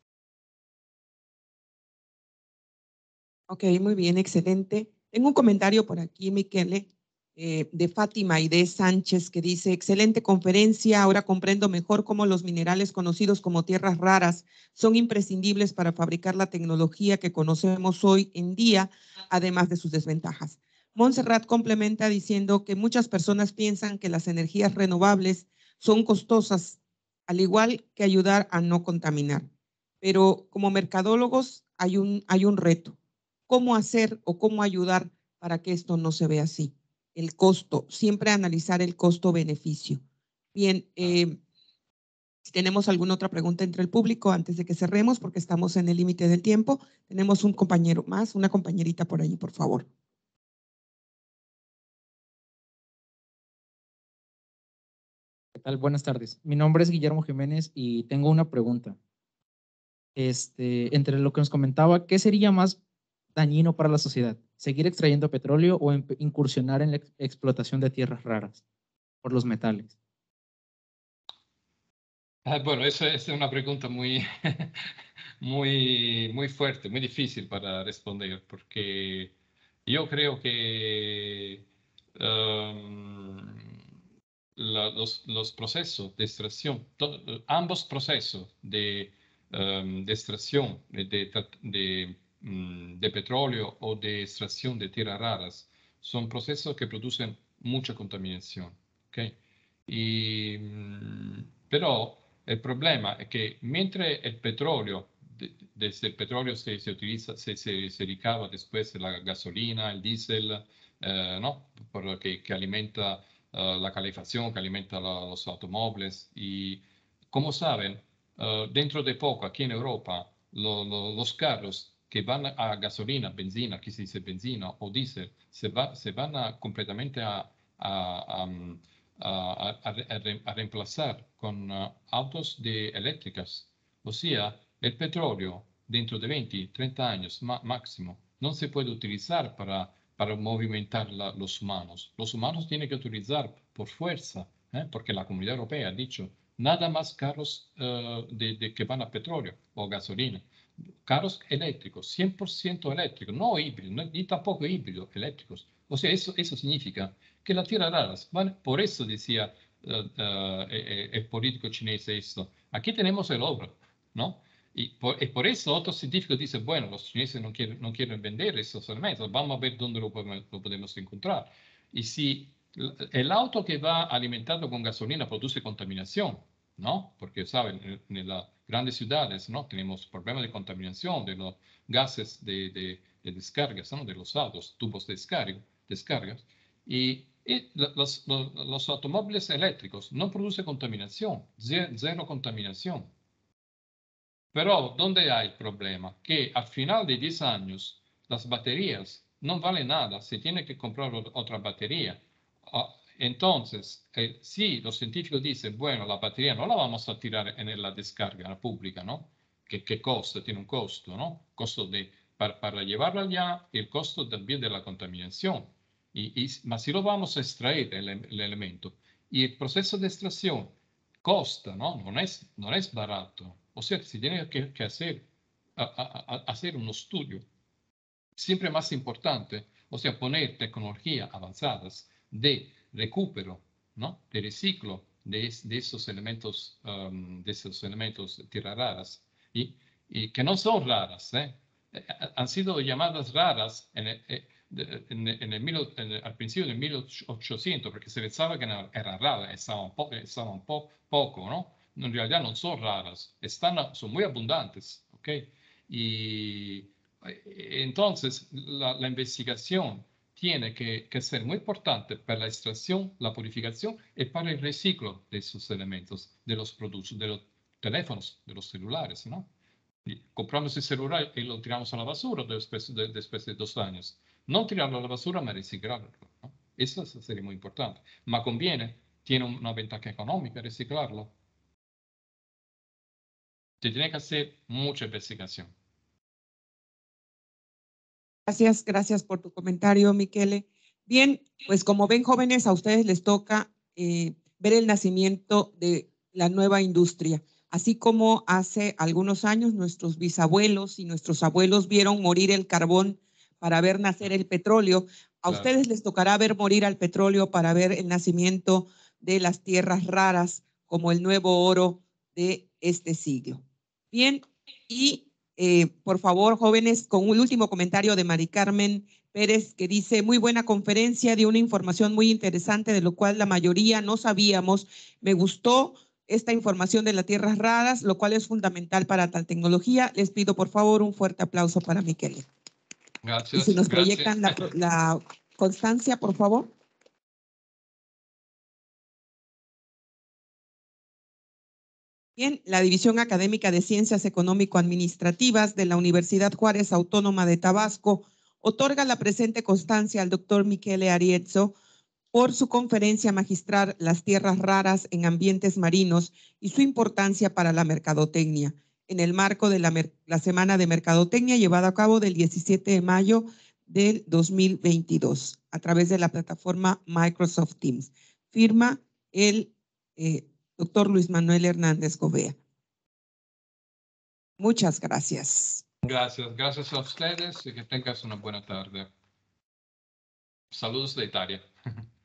Ok, muy bien, excelente. Tengo un comentario por aquí, Miquele, de Fátima Aide Sánchez, que dice: excelente conferencia, ahora comprendo mejor cómo los minerales conocidos como tierras raras son imprescindibles para fabricar la tecnología que conocemos hoy en día, además de sus desventajas. Montserrat complementa diciendo que muchas personas piensan que las energías renovables son costosas, al igual que ayudar a no contaminar. Pero como mercadólogos hay un reto. ¿Cómo hacer o cómo ayudar para que esto no se vea así? El costo, siempre analizar el costo-beneficio. Bien, Si tenemos alguna otra pregunta entre el público antes de que cerremos, porque estamos en el límite del tiempo, tenemos un compañero más, una compañerita por ahí, por favor. ¿Qué tal? Buenas tardes. Mi nombre es Guillermo Jiménez y tengo una pregunta. Entre lo que nos comentaba, ¿qué sería más dañino para la sociedad? ¿Seguir extrayendo petróleo o incursionar en la explotación de tierras raras por los metales? Bueno, esa es una pregunta muy, muy fuerte, muy difícil para responder, porque yo creo que los procesos de extracción, ambos procesos de extracción de petróleo o de extracción de tierras raras son procesos que producen mucha contaminación. ¿Okay? Pero el problema es que mientras el petróleo, desde el petróleo se utiliza, se ricava después de la gasolina, el diésel, ¿no? que alimenta la calefacción, que alimenta los automóviles. Y como saben, dentro de poco, aquí en Europa, los carros que van a gasolina, benzina, aquí se dice benzina o diésel, se van completamente a reemplazar con autos eléctricas. O sea, el petróleo dentro de 20, 30 años máximo no se puede utilizar para movimentar los humanos. Los humanos tienen que utilizar por fuerza, porque la Comunidad Europea ha dicho nada más carros que van a petróleo o gasolina. Carros eléctricos, 100% eléctricos, no híbridos, ni tampoco híbridos eléctricos. O sea, eso significa que las tierras raras por eso decía el político chinés esto, aquí tenemos el oro, ¿no? Y por eso otros científicos dicen, bueno, los chineses no quieren vender esos elementos, vamos a ver dónde lo podemos encontrar. Y si el auto que va alimentado con gasolina produce contaminación, ¿no? Porque, ¿saben? En las grandes ciudades, ¿no? Tenemos problemas de contaminación de los gases de descargas, ¿no? De los autos, tubos de descargas. Y los automóviles eléctricos no producen contaminación, cero contaminación. Pero, ¿dónde hay el problema? Que al final de 10 años, las baterías no valen nada, se tiene que comprar otra batería. Entonces, sí, los científicos dicen, bueno, la batería no la vamos a tirar en la descarga pública, ¿no? Que costa, tiene un costo, ¿no? Costo para llevarla allá y el costo también de la contaminación. Mas si lo vamos a extraer el elemento y el proceso de extracción costa, ¿no? No es barato. O sea, si tiene que hacer un estudio siempre más importante, o sea, poner tecnologías avanzadas de recupero, ¿no? De reciclo de esos elementos, tierras raras, y que no son raras, han sido llamadas raras al principio del 1800, porque se pensaba que eran raras, estaban poco, ¿no? En realidad no son raras, son muy abundantes, ¿ok? Y entonces la investigación tiene que ser muy importante para la extracción, la purificación y para el reciclo de esos elementos, de los productos, de los teléfonos, de los celulares, ¿no? Y compramos el celular y lo tiramos a la basura después de 2 años. No tirarlo a la basura, ma reciclarlo, ¿no? Eso sería muy importante. Ma conviene, tiene una ventaja económica reciclarlo. Se tiene que hacer mucha investigación. Gracias por tu comentario, Michele. Bien, pues como ven, jóvenes, a ustedes les toca ver el nacimiento de la nueva industria. Así como hace algunos años nuestros bisabuelos y nuestros abuelos vieron morir el carbón para ver nacer el petróleo, a ustedes les tocará ver morir al petróleo para ver el nacimiento de las tierras raras como el nuevo oro de este siglo. Bien, y por favor, jóvenes, con un último comentario de Mari Carmen Pérez, que dice, muy buena conferencia, dio una información muy interesante, de lo cual la mayoría no sabíamos. Me gustó esta información de las tierras raras, lo cual es fundamental para tal tecnología. Les pido, por favor, un fuerte aplauso para Michele. Gracias. Y si nos proyectan la constancia, por favor. Bien, la División Académica de Ciencias Económico-Administrativas de la Universidad Juárez Autónoma de Tabasco otorga la presente constancia al doctor Michele Ariezzo por su conferencia magistral Las tierras raras en ambientes marinos y su importancia para la mercadotecnia, en el marco de la Semana de Mercadotecnia llevada a cabo del 17 de mayo del 2022 a través de la plataforma Microsoft Teams. Firma el doctor Luis Manuel Hernández Gobea. Muchas gracias. Gracias a ustedes y que tengas una buena tarde. Saludos de Italia.